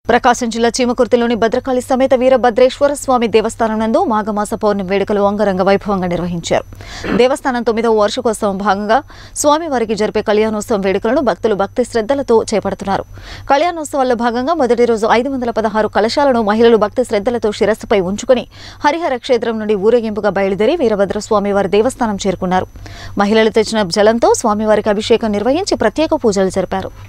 ప్రకాశం జిల్లా చీమకుర్తిలోని భద్రకాళి సమేత వీరభద్రేశ్వర స్వామి దేవస్థానం నందు మాఘమాస పౌర్ణమి వేడుకలు అంగరంగ వైభవంగా నిర్వహించారు. దేవస్థానం 9వ వార్షికోత్సవం భాగంగా స్వామివారికి జరిపే కళ్యాణోత్సవం వేడుకలను భక్తులు భక్తి శ్రద్ధలతో చేపడుతున్నారు. కళ్యాణోత్సవాల్లో భాగంగా మొదటి రోజు 516 కలశాలను మహిళలు భక్తి శ్రద్ధలతో శిరస్సుపై ఉంచుకుని హరిహర క్షేత్రం నుండి ఊరేగింపుగా బయలుదేరి వీరభద్రస్వామి వారి దేవస్థానం చేరుకున్నారు. మహిళలు తెచ్చిన జలంతో స్వామివారికి అభిషేకం నిర్వహించి ప్రత్యేక పూజలు జరిపారు.